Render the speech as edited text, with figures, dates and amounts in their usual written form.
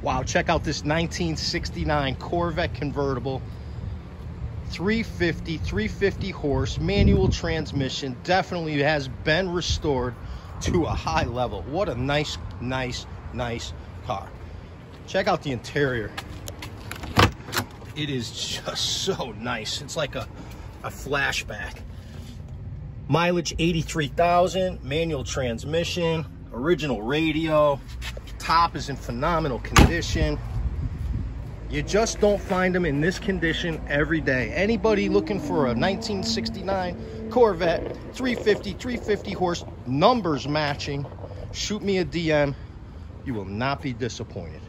Wow, check out this 1969 Corvette convertible. 350 horse, manual transmission. Definitely has been restored to a high level. What a nice car. Check out the interior. It is just so nice. It's like a flashback. Mileage 83,000, manual transmission, original radio. Top is in phenomenal condition. You just don't find them in this condition every day. Anybody looking for a 1969 Corvette, 350 horse, numbers matching, shoot me a DM. You will not be disappointed.